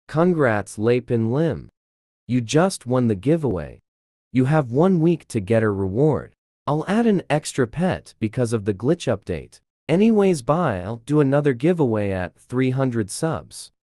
Congrats Lape and Lim. You just won the giveaway. You have 1 week to get a reward. I'll add an extra pet because of the glitch update. Anyways, bye. I'll do another giveaway at 300 subs.